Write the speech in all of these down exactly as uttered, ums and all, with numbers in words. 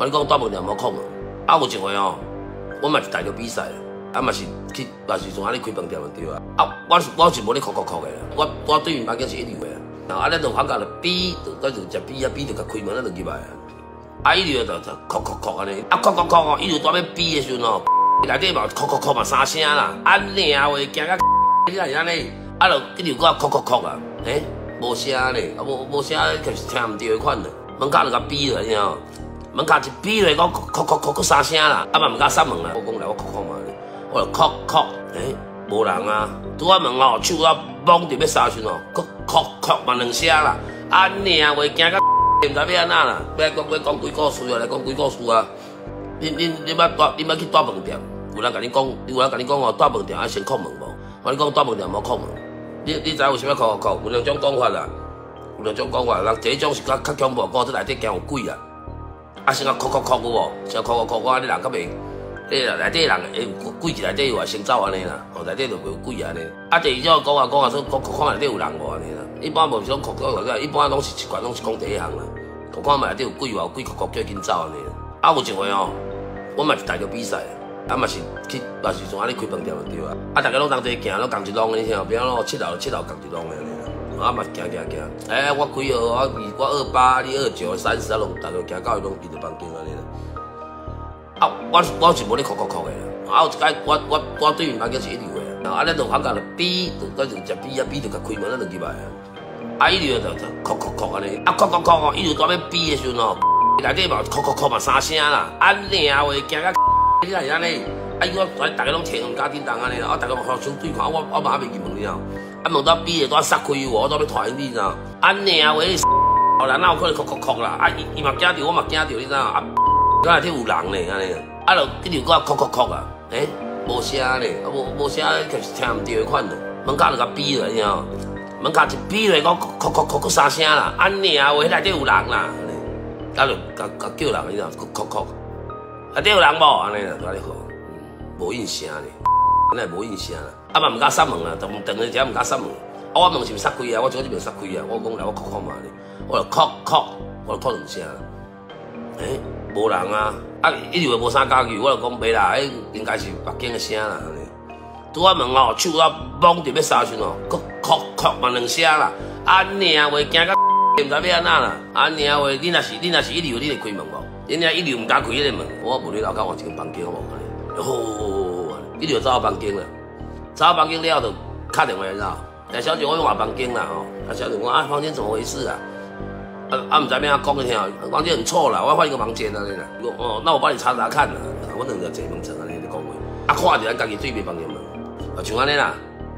我你讲大饭店无空门，啊有一回哦，我嘛是带着比赛，啊嘛是去，嘛是从安尼开饭店就对啊。啊，我是我是无咧哭哭哭的啦，我我对面房间是一流的，然后啊，咱就反甲就比，就咱就食比啊比就甲开门咱就入来啊。啊，一流就就哭哭哭安尼，啊哭哭哭哦，一流在要比的时阵哦，内底嘛哭哭哭嘛三声啦，啊领话惊甲你若是安尼，啊就一流搁哭哭哭啊，诶，无声咧，啊无无声，就是听唔到的款啦，门口就甲比落，你知影？门口一比落，我哭哭哭哭三声啦，啊嘛唔敢閂门啦，我讲来我哭哭嘛，我就哭哭，诶，无人啊，拄啊门哦，手啊摸伫要閂时哦，哭哭哭嘛两声啦，啊领话惊甲。唔知要安怎啦，要讲要讲几故事啊，来讲几故事啊。你你你捌大你捌去大饭店？有人甲你讲，有人甲你讲哦，大饭店爱先叩门无？我你讲大饭店无叩门。你你知为啥物叩叩？有两种讲法啦，有两种讲法。人第一种是较较恐怖，讲这内底惊有鬼啦。啊，先甲叩叩叩有无？先叩叩叩，我安尼人较袂，迄内底人会有鬼伫内底话先走安尼啦，哦内底就袂有鬼安尼。啊，第二种讲啊讲啊说，看看内底有人无安尼啦。一般无是讲叩叩叩，一般拢是一贯拢是讲第一项啦。我看嘛内底有鬼话，有鬼哭哭叫紧走安尼。啊有一回哦，我嘛是带着比赛，啊嘛是去，嘛是从安尼开饭店就对啊。啊大家拢同齐行，拢共一弄，你听，边咯七楼七楼共一弄的安尼啦。啊嘛行行行，诶、欸、我几号？我二我二八，你二九，三十啊，拢大家行到伊拢伫着房间安尼啦。啊我我是无咧哭哭哭的啦。啊有一摆我我我对面房间是一流的，然后啊咱就反甲就比，就咱就食比啊比就甲开门咱就入来啊。啊，一流就就哭哭哭安尼，啊哭哭哭哦，一流在要比的时阵哦，内底嘛哭哭哭嘛三声啦，啊领话惊甲你若是安尼，啊伊我大家拢摕黄家叮当安尼啦，啊大家互相对看，我我嘛还袂入门了，啊门在比的在撒开我，我在要传你知道，啊领话后来哪有可能哭哭哭啦，啊伊伊嘛惊着，我嘛惊着，你知道，啊我内底有人呢安尼，啊就一流搁哭哭哭啊，诶无声咧，啊无无声就是听唔到的款啦，门口就甲比了，你知道。门口一比落，我哭哭哭哭三声啦，啊领话迄内底有人啦，啊就甲甲叫人，你知道，哭哭，内底有人无？安尼啦，安尼好，无应声咧，安尼无应声啦，啊嘛唔敢閂门啦，等等下只唔敢閂门，啊我门是毋是閂开啊？我做这边閂开啊，我讲来我哭哭嘛咧，我就哭哭，我就哭两声，诶，无人啊，啊一直无啥家具，我就讲袂啦，迄应该是别间的声啦，安尼。拄啊门哦，手啊摸伫要閂时哦，哭哭哭嘛两声啦，啊领话惊甲唔知要安怎啦，啊领话你若是你若是一流，你会开门无？你若一流唔敢开迄个门，我无你楼骹换一间房间好无？好，一流走到房间啦，走到房间了就敲电话来啦，哎小姐我要换房间啦吼，啊小姐我啊房间怎么回事啊？啊啊唔知要安怎讲你听，房间很臭啦，我要换一个房间啊你啦，哦那我帮你查查看啦，我两个坐门床安尼咧讲话，啊看着咱家己对面房间门。啊，像安尼啦，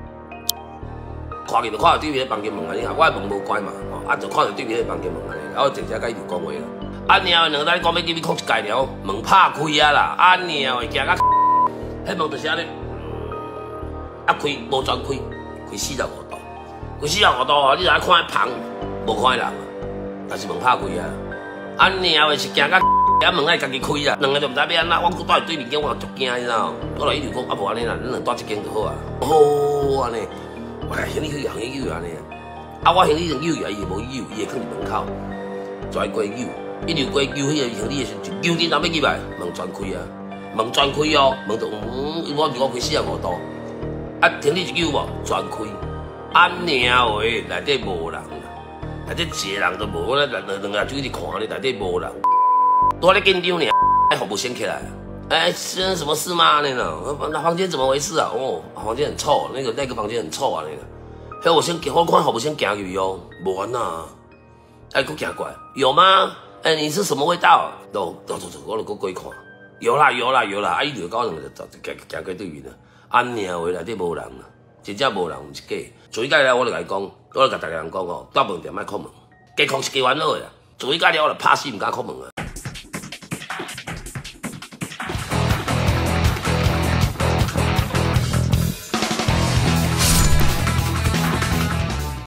看见就看到对面的房间门安尼啊，我的门无关嘛，吼，啊就看到对面的房间门安尼，啊我直接甲伊就讲话啦。啊，然后两个人讲要入去哭一介了，门拍开啊啦，啊然后会行到，迄门就是安尼，啊开无全开，开四十五度，开四十五度哦，你若看迄旁无看人啊，但是门拍开啊，啊然后是行到。啊门爱家己开啦，两个就唔知要安怎，我住伫对面间，我足惊，你知道？我来伊就讲啊无安尼啦，咱两住一间就好啊。好安尼，我来行李去，行李去安尼。啊我行李就扭啊，伊无扭，伊会放伫门口，拽过扭，一扭过扭，迄个行李的时阵，扭叮当要入来，门全开啊，门全开哦，门就嗯，我如果开四十五度，啊行李一扭无，全开，啊领话内底无人，内底一个人都无，我咧两两个就一直看你内底无人。我咧紧张呢，哎，服务先起来，哎，先生什么事吗？那个，那房间怎么回事啊？哦，房间很臭，那个那个房间很臭啊，那个。嘿，我先我看服务先行入去哦，无安呐，哎，佫行过来，有吗？哎，你是什么味道？走走走走，我就佫过去看，有啦有啦有啦，啊，伊就搞两个就走行行过对面啦，安尔话内底无人啦，真正无人，毋是假。所以介了，我就甲伊讲，我就甲大家人讲哦，大饭店莫敲门，加敲是加烦恼的啦。所以介了，我就拍死毋敢敲门啊。